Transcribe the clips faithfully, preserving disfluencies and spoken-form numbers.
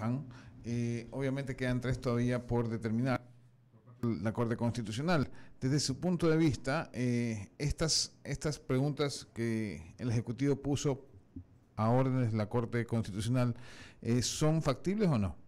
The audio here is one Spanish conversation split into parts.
bajan. Eh, obviamente quedan tres todavía por determinar la Corte Constitucional. Desde su punto de vista, eh, estas, estas preguntas que el Ejecutivo puso a órdenes de la Corte Constitucional, eh, ¿son factibles o no?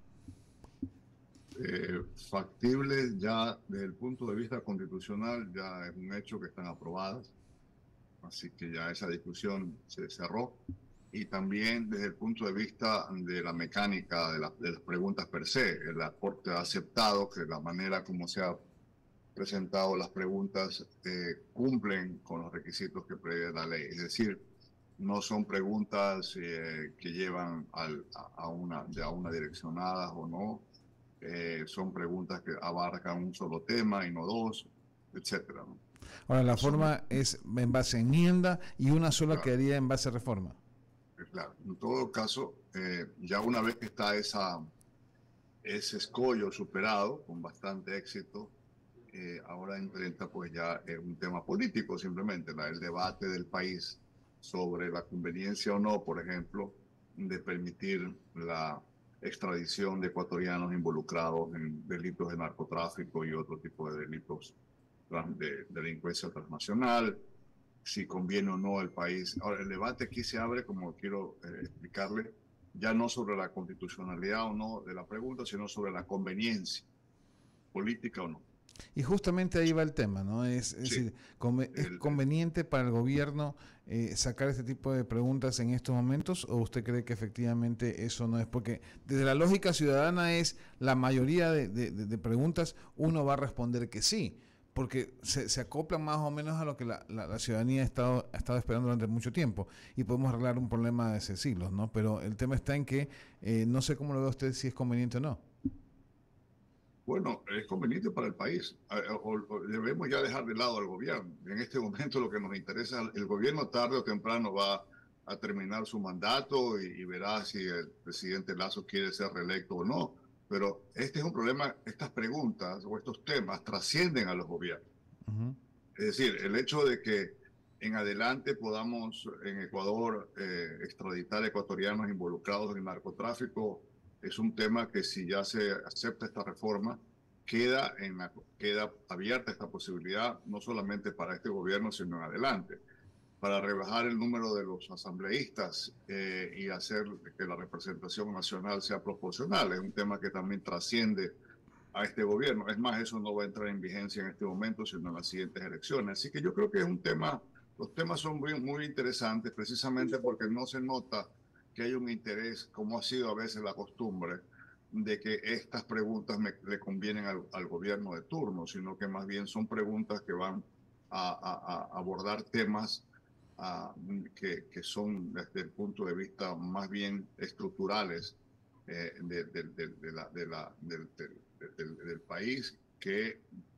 Eh, factibles ya desde el punto de vista constitucional, ya es un hecho que están aprobadas, así que ya esa discusión se cerró. Y también desde el punto de vista de la mecánica de, la, de las preguntas per se, la Corte ha aceptado que la manera como se ha presentado las preguntas eh, cumplen con los requisitos que prevé la ley, es decir, no son preguntas eh, que llevan al, a, una, a una direccionada o no, eh, son preguntas que abarcan un solo tema y no dos, etcétera, ¿no? Ahora, la Son, forma es en base a enmienda y una sola claro, quedaría en base a reforma. claro. En todo caso, eh, ya una vez que está esa, ese escollo superado con bastante éxito, eh, ahora enfrenta pues ya eh, un tema político simplemente, la, el debate del país sobre la conveniencia o no, por ejemplo, de permitir la extradición de ecuatorianos involucrados en delitos de narcotráfico y otro tipo de delitos de delincuencia transnacional, si conviene o no al país. Ahora, el debate aquí se abre, como quiero eh, explicarle, ya no sobre la constitucionalidad o no de la pregunta, sino sobre la conveniencia política o no. Y justamente ahí va el tema, ¿no? Es, es Sí, decir, conve ¿es el, el, conveniente para el gobierno eh, sacar este tipo de preguntas en estos momentos o usted cree que efectivamente eso no es? Porque desde la lógica ciudadana es la mayoría de, de, de preguntas uno va a responder que sí, porque se, se acoplan más o menos a lo que la, la, la ciudadanía ha estado, ha estado esperando durante mucho tiempo y podemos arreglar un problema de ese siglo, ¿no? Pero el tema está en que eh, no sé cómo lo ve usted, si es conveniente o no. Bueno, es conveniente para el país. O, o debemos ya dejar de lado al gobierno. En este momento lo que nos interesa, el gobierno tarde o temprano va a terminar su mandato y, y verá si el presidente Lasso quiere ser reelecto o no. Pero este es un problema, estas preguntas o estos temas trascienden a los gobiernos. Uh-huh. Es decir, el hecho de que en adelante podamos en Ecuador eh, extraditar ecuatorianos involucrados en el narcotráfico es un tema que si ya se acepta esta reforma, queda, en la, queda abierta esta posibilidad, no solamente para este gobierno, sino en adelante, para rebajar el número de los asambleístas eh, y hacer que la representación nacional sea proporcional. Es un tema que también trasciende a este gobierno. Es más, eso no va a entrar en vigencia en este momento, sino en las siguientes elecciones. Así que yo creo que es un tema, los temas son muy, muy interesantes precisamente porque no se nota que hay un interés, como ha sido a veces la costumbre, de que estas preguntas me, le convienen al, al gobierno de turno, sino que más bien son preguntas que van a, a, a abordar temas a, que, que son desde el punto de vista más bien estructurales eh, de, de, de, de la, de la, del, del, del, del país que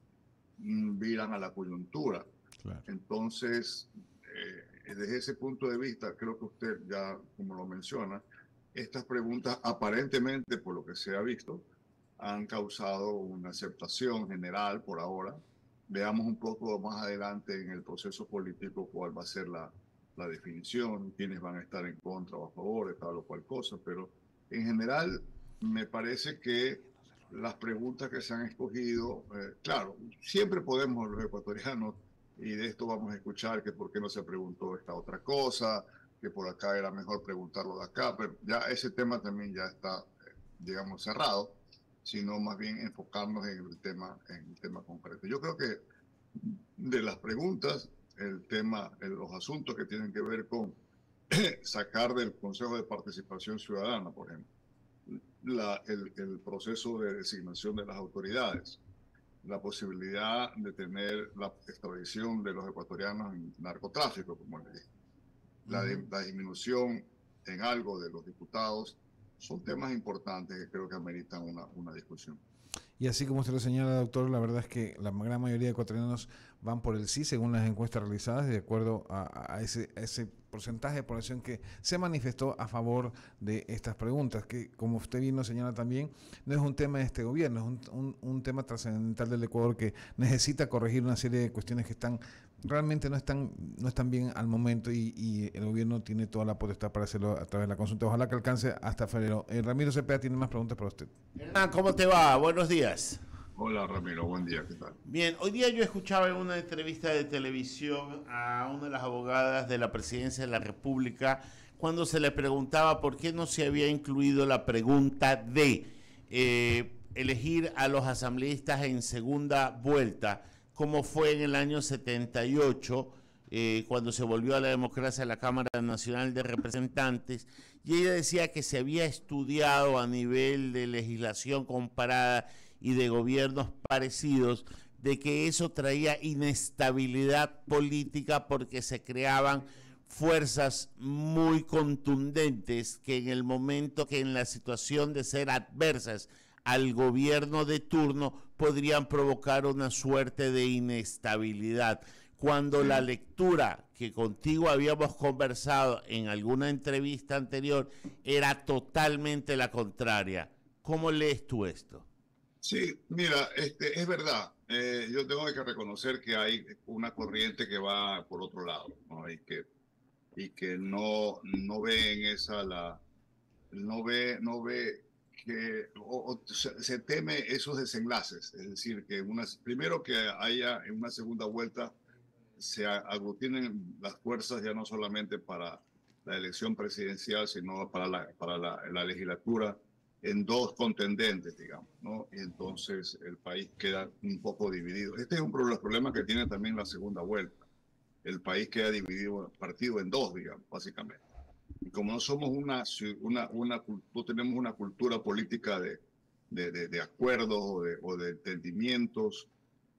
viran a la coyuntura. Claro. Entonces, eh, desde ese punto de vista, creo que usted ya, como lo menciona, estas preguntas aparentemente, por lo que se ha visto, han causado una aceptación general por ahora. Veamos un poco más adelante en el proceso político cuál va a ser la, la definición, quiénes van a estar en contra o a favor de tal o cual cosa, pero en general me parece que las preguntas que se han escogido, eh, claro, siempre podemos los ecuatorianos, y de esto vamos a escuchar que por qué no se preguntó esta otra cosa, que por acá era mejor preguntarlo de acá, pero ya ese tema también ya está, eh, digamos, cerrado, sino más bien enfocarnos en el tema, en el tema concreto. Yo creo que de las preguntas, el tema, el, los asuntos que tienen que ver con sacar del Consejo de Participación Ciudadana, por ejemplo, la, el, el proceso de designación de las autoridades, la posibilidad de tener la extradición de los ecuatorianos en narcotráfico, como le dije, la, de, Uh-huh. la disminución en algo de los diputados, son temas importantes que creo que ameritan una, una discusión. Y así como usted lo señala, doctor, la verdad es que la gran mayoría de ecuatorianos van por el sí, según las encuestas realizadas, de acuerdo a, a, ese, a ese porcentaje de población que se manifestó a favor de estas preguntas, que como usted bien nos señala también, no es un tema de este gobierno, es un, un, un tema trascendental del Ecuador que necesita corregir una serie de cuestiones que están realmente no están, no están bien al momento y, y el gobierno tiene toda la potestad para hacerlo a través de la consulta. Ojalá que alcance hasta febrero. Eh, Ramiro Cepeda tiene más preguntas para usted. Hernán, ¿cómo te va? Buenos días. Hola Ramiro, buen día, ¿qué tal? Bien, hoy día yo escuchaba en una entrevista de televisión a una de las abogadas de la Presidencia de la República cuando se le preguntaba por qué no se había incluido la pregunta de eh, elegir a los asambleístas en segunda vuelta, como fue en el año setenta y ocho, eh, cuando se volvió a la democracia la Cámara Nacional de Representantes, y ella decía que se había estudiado a nivel de legislación comparada y de gobiernos parecidos, de que eso traía inestabilidad política porque se creaban fuerzas muy contundentes que en el momento que en la situación de ser adversas al gobierno de turno podrían provocar una suerte de inestabilidad. Cuando la lectura que contigo habíamos conversado en alguna entrevista anterior era totalmente la contraria. ¿Cómo lees tú esto? Sí, mira, este, es verdad. Eh, yo tengo que reconocer que hay una corriente que va por otro lado, ¿no? Y que, y que no, no ve en esa la, no ve, no ve que o, o se, se teme esos desenlaces, es decir, que una, primero que haya en una segunda vuelta se aglutinen las fuerzas ya no solamente para la elección presidencial, sino para la, para la, la legislatura en dos contendentes, digamos, ¿no? Y entonces el país queda un poco dividido. Este es un problema, problema que tiene también la segunda vuelta. El país queda dividido, partido en dos, digamos, básicamente. Y como no somos una, una, una no tenemos una cultura política de, de, de, de acuerdos o de, o de entendimientos,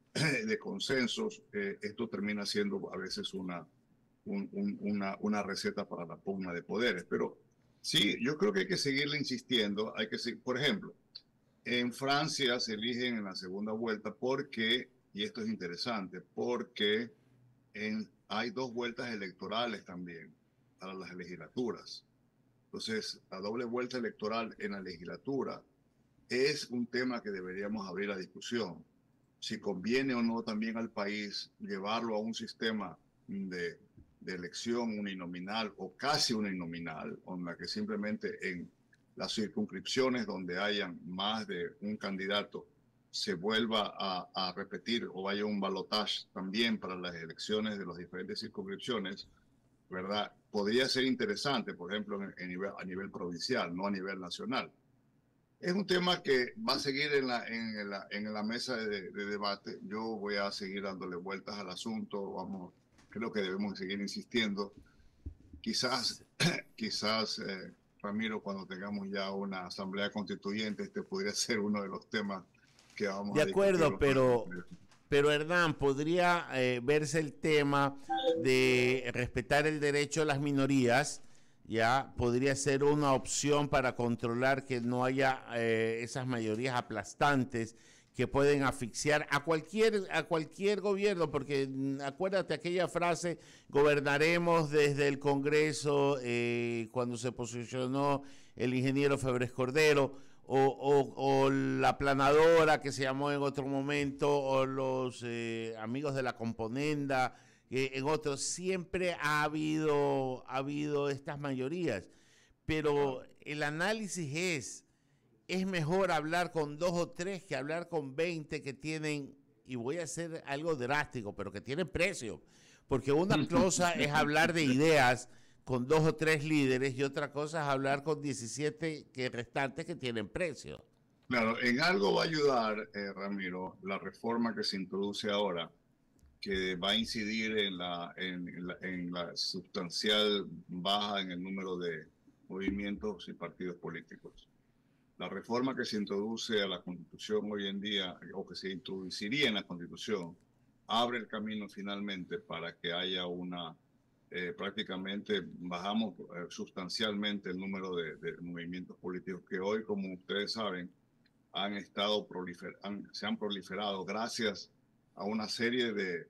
de consensos, eh, esto termina siendo a veces una, un, un, una, una receta para la pugna de poderes. Pero sí, yo creo que hay que seguirle insistiendo. Hay que seguir, por ejemplo, en Francia se eligen en la segunda vuelta porque, y esto es interesante, porque en, hay dos vueltas electorales también para las legislaturas. Entonces, la doble vuelta electoral en la legislatura es un tema que deberíamos abrir a discusión. Si conviene o no también al país llevarlo a un sistema de, de elección uninominal o casi uninominal, en la que simplemente en las circunscripciones donde hayan más de un candidato se vuelva a, a repetir o vaya un balotaje también para las elecciones de las diferentes circunscripciones, ¿verdad? Podría ser interesante, por ejemplo, en, en nivel, a nivel provincial, no a nivel nacional. Es un tema que va a seguir en la, en la, en la mesa de, de debate. Yo voy a seguir dándole vueltas al asunto. Vamos, creo que debemos seguir insistiendo. Quizás, quizás eh, Ramiro, cuando tengamos ya una asamblea constituyente, este podría ser uno de los temas que vamos de a discutir. De acuerdo, pero, pero Hernán, podría eh, verse el tema de respetar el derecho de las minorías. Ya podría ser una opción para controlar que no haya eh, esas mayorías aplastantes que pueden asfixiar a cualquier, a cualquier gobierno, porque acuérdate aquella frase, gobernaremos desde el Congreso, eh, cuando se posicionó el ingeniero Febres Cordero, o, o, o la planadora que se llamó en otro momento, o los eh, amigos de la componenda, Eh, en otros, siempre ha habido, ha habido estas mayorías, pero el análisis es, es mejor hablar con dos o tres que hablar con veinte que tienen, y voy a hacer algo drástico, pero que tienen precio, porque una cosa es hablar de ideas con dos o tres líderes y otra cosa es hablar con diecisiete que restantes que tienen precio. Claro, en algo va a ayudar, eh, Ramiro, la reforma que se introduce ahora, que va a incidir en la, en, en, la, en la sustancial baja en el número de movimientos y partidos políticos. La reforma que se introduce a la Constitución hoy en día, o que se introduciría en la Constitución, abre el camino finalmente para que haya una, eh, prácticamente bajamos eh, sustancialmente el número de, de movimientos políticos que hoy, como ustedes saben, han estado prolifer han, se han proliferado gracias a una serie de,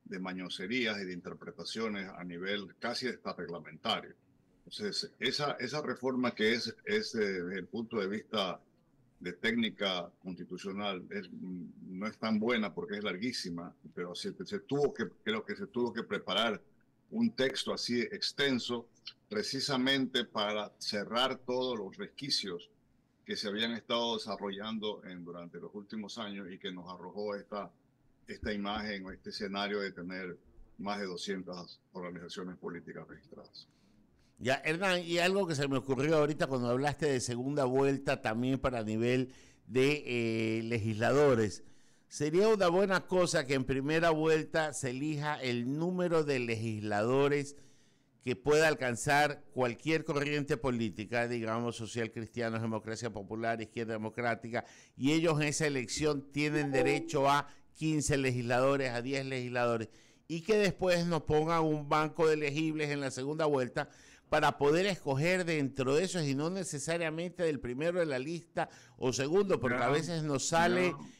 de mañoserías y de interpretaciones a nivel casi hasta reglamentario. Entonces, esa, esa reforma que es, es eh, desde el punto de vista de técnica constitucional es, no es tan buena porque es larguísima, pero se, se tuvo que, creo que se tuvo que preparar un texto así extenso precisamente para cerrar todos los resquicios que se habían estado desarrollando en, durante los últimos años y que nos arrojó esta, esta imagen o este escenario de tener más de doscientas organizaciones políticas registradas. Ya, Hernán, y algo que se me ocurrió ahorita cuando hablaste de segunda vuelta también para nivel de eh, legisladores. Sería una buena cosa que en primera vuelta se elija el número de legisladores que pueda alcanzar cualquier corriente política, digamos, social cristiana, democracia popular, izquierda democrática, y ellos en esa elección tienen derecho a quince legisladores, a diez legisladores, y que después nos pongan un banco de elegibles en la segunda vuelta para poder escoger dentro de esos y no necesariamente del primero de la lista o segundo, porque no, a veces nos sale no.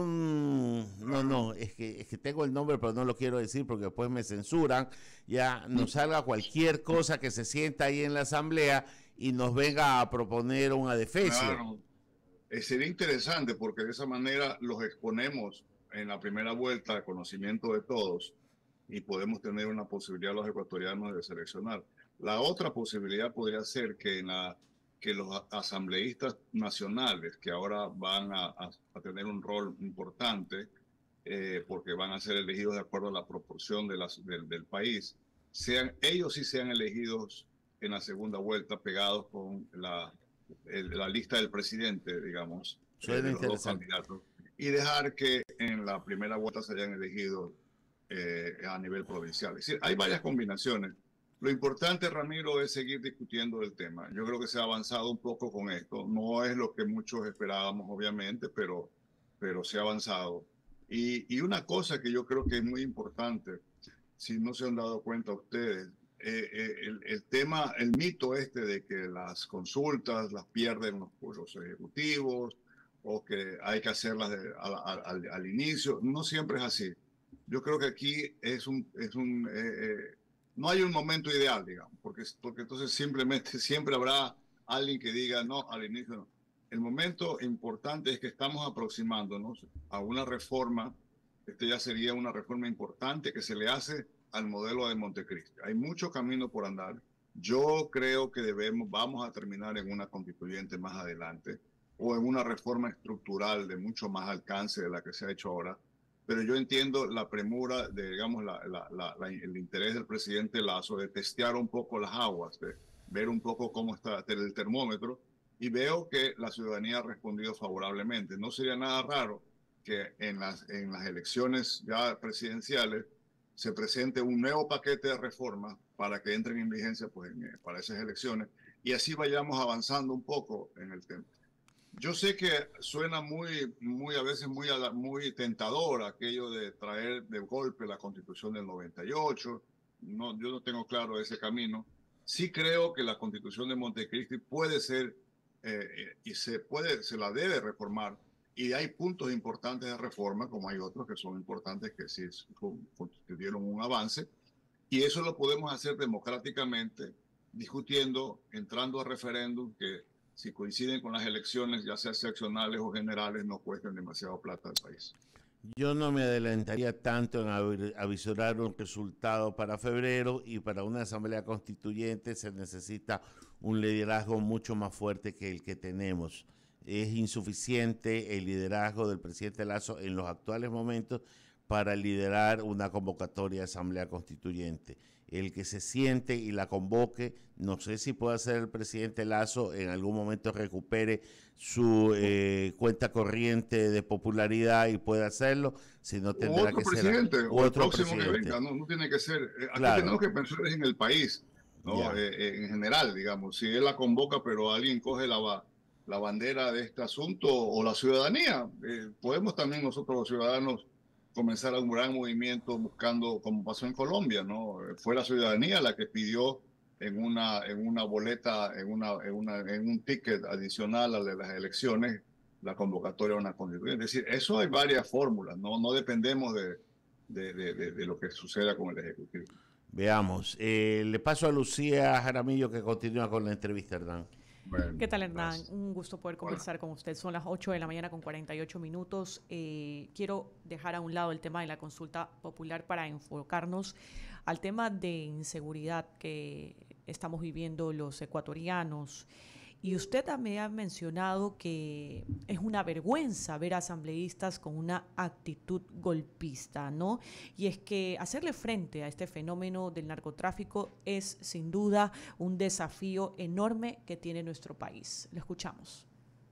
un... No, no, es que, es que tengo el nombre, pero no lo quiero decir porque después me censuran. Ya nos salga cualquier cosa que se sienta ahí en la asamblea y nos venga a proponer un adefesio. Claro. Eh, sería interesante porque de esa manera los exponemos en la primera vuelta al conocimiento de todos y podemos tener una posibilidad los ecuatorianos de seleccionar. La otra posibilidad podría ser que, en la, que los asambleístas nacionales, que ahora van a, a, a tener un rol importante, eh, porque van a ser elegidos de acuerdo a la proporción de las, del, del país, sean, ellos sí sean elegidos en la segunda vuelta pegados con la, el, la lista del presidente, digamos, eh, de los dos candidatos, y dejar que en la primera vuelta se hayan elegido eh, a nivel provincial. Es decir, hay varias combinaciones. Lo importante, Ramiro, es seguir discutiendo el tema. Yo creo que se ha avanzado un poco con esto. No es lo que muchos esperábamos, obviamente, pero, pero se ha avanzado. Y, y una cosa que yo creo que es muy importante, si no se han dado cuenta ustedes, eh, eh, el, el tema, el mito este de que las consultas las pierden los, los ejecutivos o que hay que hacerlas de, al, al, al inicio, no siempre es así. Yo creo que aquí es un... Es un eh, eh, no hay un momento ideal, digamos, porque, porque entonces simplemente siempre habrá alguien que diga no, al inicio no. El momento importante es que estamos aproximándonos a una reforma, este ya sería una reforma importante que se le hace al modelo de Montecristi. Hay mucho camino por andar. Yo creo que debemos, vamos a terminar en una constituyente más adelante o en una reforma estructural de mucho más alcance de la que se ha hecho ahora. Pero yo entiendo la premura, de, digamos, la, la, la, la, el interés del presidente Lasso de testear un poco las aguas, de ver un poco cómo está el termómetro, y veo que la ciudadanía ha respondido favorablemente. No sería nada raro que en las, en las elecciones ya presidenciales se presente un nuevo paquete de reformas para que entren en vigencia pues, en, para esas elecciones, y así vayamos avanzando un poco en el tema. Yo sé que suena muy, muy a veces muy, muy tentador aquello de traer de golpe la Constitución del noventa y ocho. No, yo no tengo claro ese camino. Sí creo que la Constitución de Montecristi puede ser eh, y se puede, se la debe reformar. Y hay puntos importantes de reforma, como hay otros que son importantes que sí dieron un avance. Y eso lo podemos hacer democráticamente, discutiendo, entrando a referéndum que si coinciden con las elecciones, ya sea seccionales o generales, no cuesten demasiado plata al país. Yo no me adelantaría tanto en avisorar un resultado para febrero, y para una asamblea constituyente se necesita un liderazgo mucho más fuerte que el que tenemos. Es insuficiente el liderazgo del presidente Lasso en los actuales momentos para liderar una convocatoria de asamblea constituyente. El que se siente y la convoque, no sé si puede ser el presidente Lasso, en algún momento recupere su eh, cuenta corriente de popularidad y puede hacerlo, si no tendrá otro que presidente, ser o otro el próximo presidente. que venga, no, no tiene que ser, aquí Claro. Tenemos que pensar en el país, ¿no? Eh, eh, en general, digamos, si él la convoca pero alguien coge la, la bandera de este asunto, o la ciudadanía, eh, podemos también nosotros los ciudadanos comenzar a un gran movimiento buscando, como pasó en Colombia, ¿no? Fue la ciudadanía la que pidió en una, en una boleta, en, una, en, una, en un ticket adicional al de las elecciones, la convocatoria a una constituyente. Es decir, eso hay varias fórmulas, ¿no? No dependemos de, de, de, de, de lo que suceda con el Ejecutivo. Veamos. Eh, le paso a Lucía Jaramillo que continúa con la entrevista, Hernán. Bueno, ¿qué tal, Hernán? Gracias. Un gusto poder conversar Hola. con usted. Son las ocho de la mañana con cuarenta y ocho minutos. Eh, quiero dejar a un lado el tema de la consulta popular para enfocarnos al tema de inseguridad que estamos viviendo los ecuatorianos. Y usted también ha mencionado que es una vergüenza ver a asambleístas con una actitud golpista, ¿no? Y es que hacerle frente a este fenómeno del narcotráfico es sin duda un desafío enorme que tiene nuestro país. Lo escuchamos.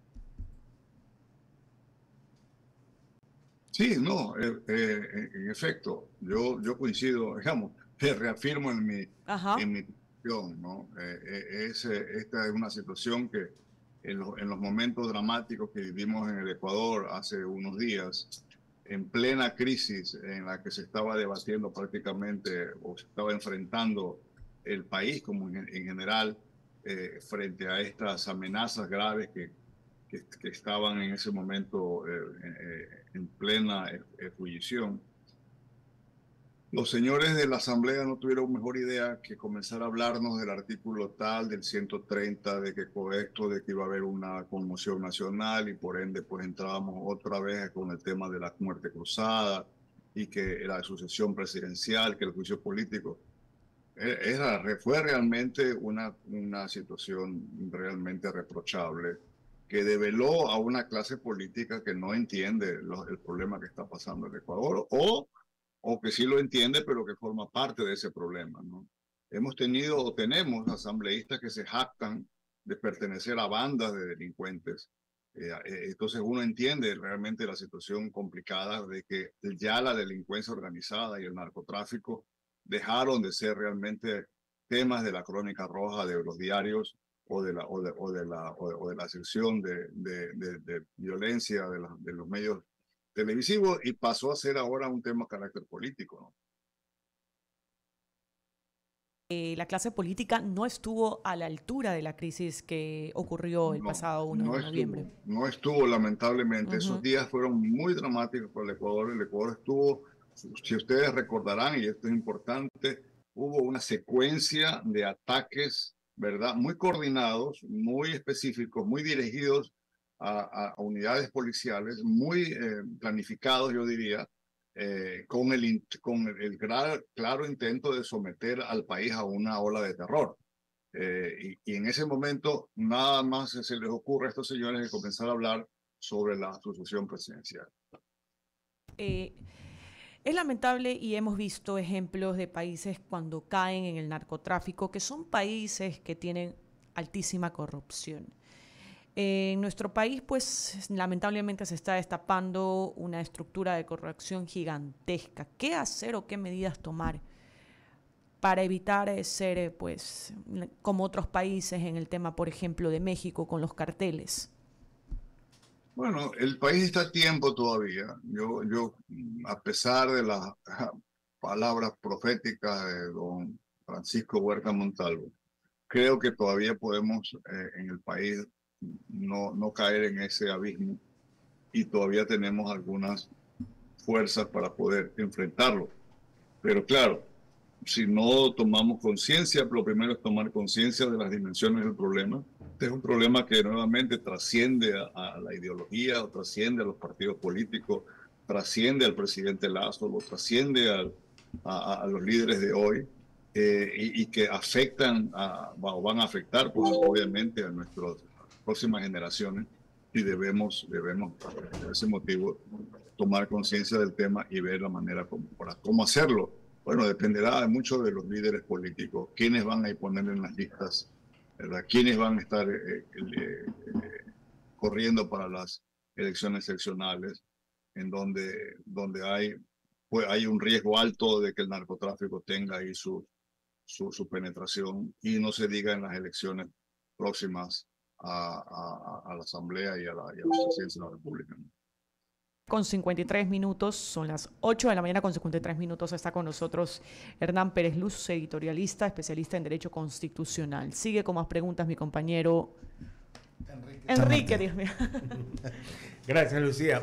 Sí, no, eh, eh, en efecto, yo, yo coincido, digamos, te reafirmo en mi, en mi ¿no? Eh, es, esta es una situación que en, lo, en los momentos dramáticos que vivimos en el Ecuador hace unos días, en plena crisis en la que se estaba debatiendo prácticamente o se estaba enfrentando el país como en, en general eh, frente a estas amenazas graves que, que, que estaban en ese momento eh, eh, en plena ebullición. Los señores de la Asamblea no tuvieron mejor idea que comenzar a hablarnos del artículo tal, del ciento treinta, de que esto, de que iba a haber una conmoción nacional y por ende pues entrábamos otra vez con el tema de la muerte cruzada y que la sucesión presidencial, que el juicio político. Era, fue realmente una, una situación realmente reprochable que develó a una clase política que no entiende los, el problema que está pasando en Ecuador o o que sí lo entiende, pero que forma parte de ese problema, ¿no? Hemos tenido o tenemos asambleístas que se jactan de pertenecer a bandas de delincuentes. Eh, eh, entonces uno entiende realmente la situación complicada de que ya la delincuencia organizada y el narcotráfico dejaron de ser realmente temas de la crónica roja de los diarios o de la, o de, o de la, o de, o de la sección de, de, de, de violencia de, la, de los medios televisivo y pasó a ser ahora un tema de carácter político, ¿no? Eh, la clase política no estuvo a la altura de la crisis que ocurrió el no, pasado uno no de noviembre. Estuvo, no estuvo, lamentablemente. Uh-huh. Esos días fueron muy dramáticos para el Ecuador. El Ecuador estuvo, si ustedes recordarán, y esto es importante, hubo una secuencia de ataques, ¿verdad? Muy coordinados, muy específicos, muy dirigidos A, a unidades policiales muy eh, planificados, yo diría, eh, con, el, con el, el claro, claro intento de someter al país a una ola de terror. Eh, y, y en ese momento nada más se les ocurre a estos señores de comenzar a hablar sobre la sucesión presidencial. Eh, es lamentable y hemos visto ejemplos de países cuando caen en el narcotráfico, que son países que tienen altísima corrupción. En nuestro país, pues, lamentablemente se está destapando una estructura de corrupción gigantesca. ¿Qué hacer o qué medidas tomar para evitar ser, pues, como otros países en el tema, por ejemplo, de México con los carteles? Bueno, el país está a tiempo todavía. Yo, yo, a pesar de las palabras proféticas de don Francisco Huerta Montalvo, creo que todavía podemos eh, en el país No, no caer en ese abismo y todavía tenemos algunas fuerzas para poder enfrentarlo. Pero claro, si no tomamos conciencia, lo primero es tomar conciencia de las dimensiones del problema. Este es un problema que nuevamente trasciende a, a la ideología, o trasciende a los partidos políticos, trasciende al presidente Lazo, lo trasciende al, a, a los líderes de hoy eh, y, y que afectan a, o van a afectar pues, obviamente a nuestros próximas generaciones y debemos, debemos por ese motivo, tomar conciencia del tema y ver la manera como, para cómo hacerlo. Bueno, dependerá mucho de los líderes políticos, quiénes van a poner en las listas, ¿verdad? Quiénes van a estar eh, eh, eh, corriendo para las elecciones seccionales, en donde, donde hay, pues, hay un riesgo alto de que el narcotráfico tenga ahí su, su, su penetración y no se diga en las elecciones próximas A, a, a la Asamblea y a la, y a la Presidencia de la República. Con cincuenta y tres minutos, son las ocho de la mañana con cincuenta y tres minutos, está con nosotros Hernán Pérez Luz, editorialista, especialista en Derecho Constitucional. Sigue con más preguntas mi compañero Enrique, Enrique Dios mío. Gracias, Lucía.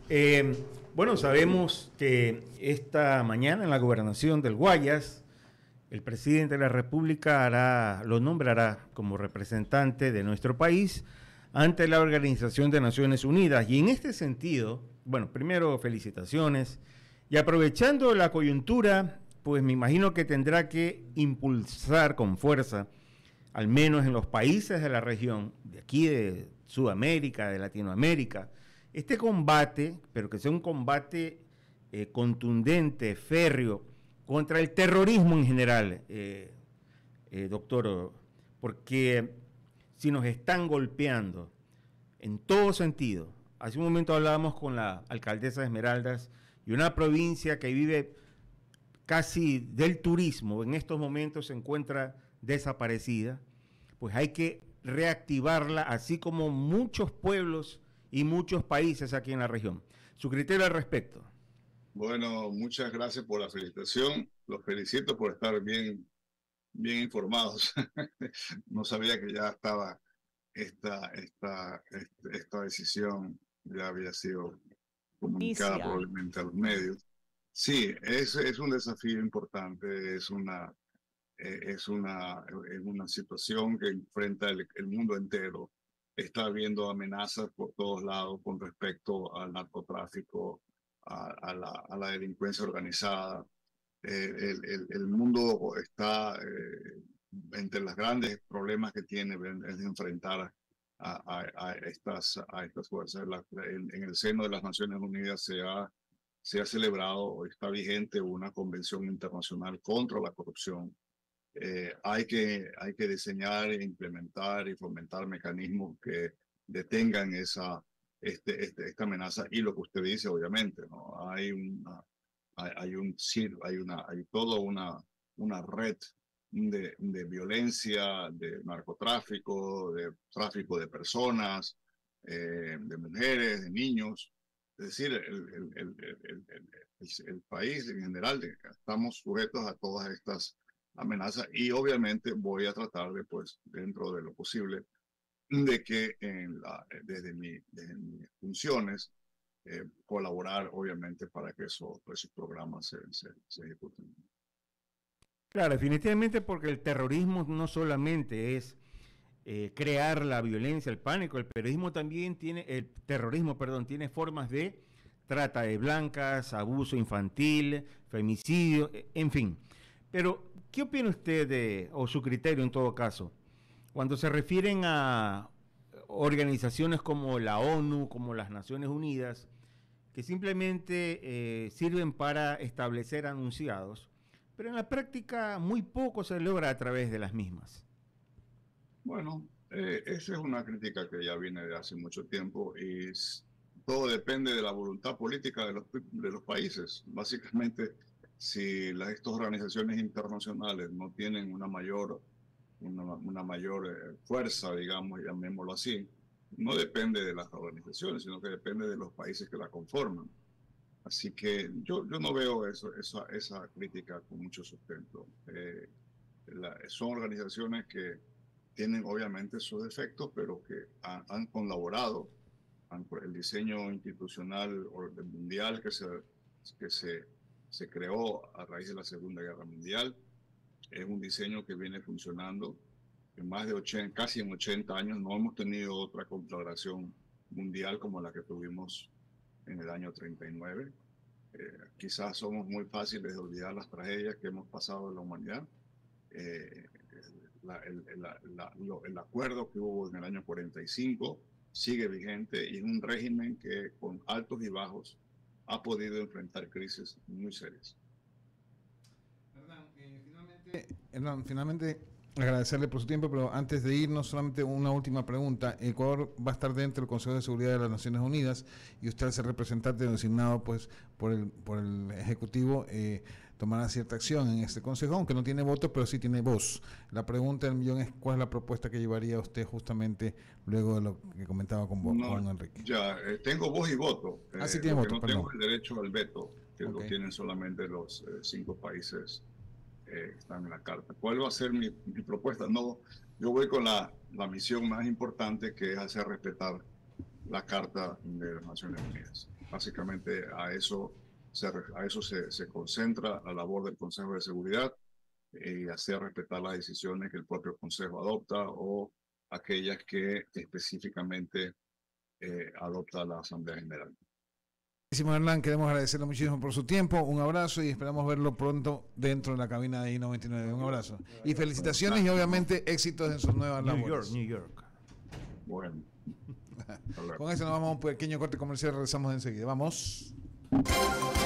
Eh, bueno, sabemos que esta mañana en la gobernación del Guayas, el presidente de la República hará, lo nombrará como representante de nuestro país ante la Organización de Naciones Unidas. Y en este sentido, bueno, primero felicitaciones. Y aprovechando la coyuntura, pues me imagino que tendrá que impulsar con fuerza, al menos en los países de la región, de aquí de Sudamérica, de Latinoamérica, este combate, pero que sea un combate eh, contundente, férreo, contra el terrorismo en general, eh, eh, doctor, porque si nos están golpeando en todo sentido, hace un momento hablábamos con la alcaldesa de Esmeraldas y una provincia que vive casi del turismo, en estos momentos se encuentra desaparecida, pues hay que reactivarla, así como muchos pueblos y muchos países aquí en la región. ¿Su criterio al respecto? Bueno, muchas gracias por la felicitación. Los felicito por estar bien, bien informados. No sabía que ya estaba esta, esta, esta, esta decisión, ya había sido comunicada Inicia. probablemente a los medios. Sí, es, es un desafío importante, es una, eh, es una, es una situación que enfrenta el, el mundo entero. Está habiendo amenazas por todos lados con respecto al narcotráfico, a, a, la, a la delincuencia organizada. Eh, el, el, el mundo está eh, entre los grandes problemas que tiene es enfrentar a, a, a, estas, a estas fuerzas. La, en, en el seno de las Naciones Unidas se ha, se ha celebrado o está vigente una convención internacional contra la corrupción. Eh, hay, que, hay que diseñar, e implementar y fomentar mecanismos que detengan esa, este, este, esta amenaza y lo que usted dice, obviamente, ¿no? Hay una, hay, hay un hay una, hay toda una, una red de, de violencia, de narcotráfico, de tráfico de personas, eh, de mujeres, de niños. Es decir, el, el, el, el, el, el, el país en general, estamos sujetos a todas estas amenazas y obviamente voy a tratar de, pues, dentro de lo posible, de que en la, desde, mi, desde mis funciones, eh, colaborar obviamente para que eso, esos programas se, se, se ejecuten. Claro, definitivamente, porque el terrorismo no solamente es eh, crear la violencia, el pánico, el terrorismo también tiene, el terrorismo, perdón, tiene formas de trata de blancas, abuso infantil, femicidio, en fin. Pero, ¿qué opina usted de, o su criterio en todo caso, cuando se refieren a organizaciones como la ONU, como las Naciones Unidas, que simplemente eh, sirven para establecer enunciados, pero en la práctica muy poco se logra a través de las mismas? Bueno, eh, esa es una crítica que ya viene de hace mucho tiempo y todo depende de la voluntad política de los, de los países. Básicamente, si las, estas organizaciones internacionales no tienen una mayor, una, una mayor eh, fuerza, digamos, llamémoslo así, no depende de las organizaciones, sino que depende de los países que la conforman. Así que yo, yo no veo eso, esa, esa crítica con mucho sustento. Eh, la, son organizaciones que tienen obviamente sus defectos, pero que han, han colaborado han, por el diseño institucional mundial que se, que se, se creó a raíz de la Segunda Guerra Mundial. Es un diseño que viene funcionando en más de ochenta, casi en ochenta años. No hemos tenido otra conflagración mundial como la que tuvimos en el año treinta y nueve. Eh, quizás somos muy fáciles de olvidar las tragedias que hemos pasado en la humanidad. Eh, la, el, la, la, lo, el acuerdo que hubo en el año cuarenta y cinco sigue vigente y es un régimen que con altos y bajos ha podido enfrentar crisis muy serias. Hernán, eh, finalmente, Hernán, finalmente agradecerle por su tiempo, pero antes de irnos, solamente una última pregunta. Ecuador va a estar dentro del Consejo de Seguridad de las Naciones Unidas y usted, al ser representante designado pues, por, el, por el Ejecutivo, eh, tomará cierta acción en este Consejo, aunque no tiene voto, pero sí tiene voz. La pregunta del millón es: ¿cuál es la propuesta que llevaría usted justamente luego de lo que comentaba con, no, con Enrique? Ya, eh, tengo voz y voto. Ah, eh, sí tiene voto, no perdón. tengo el derecho al veto, que okay. Lo tienen solamente los eh, cinco países eh, que están en la carta. ¿Cuál va a ser mi, mi propuesta? No, yo voy con la, la misión más importante, que es hacer respetar la Carta de las Naciones Unidas. básicamente a eso se, a eso se, se concentra la labor del Consejo de Seguridad, y eh, hacer respetar las decisiones que el propio Consejo adopta o aquellas que específicamente eh, adopta la Asamblea General. Hernán, queremos agradecerle muchísimo por su tiempo, un abrazo y esperamos verlo pronto dentro de la cabina de I noventa y nueve. Un abrazo. Y felicitaciones y obviamente éxitos en sus nuevas New labores. York, New York. Bueno. Con eso nos vamos a un pequeño corte comercial, regresamos enseguida. Vamos.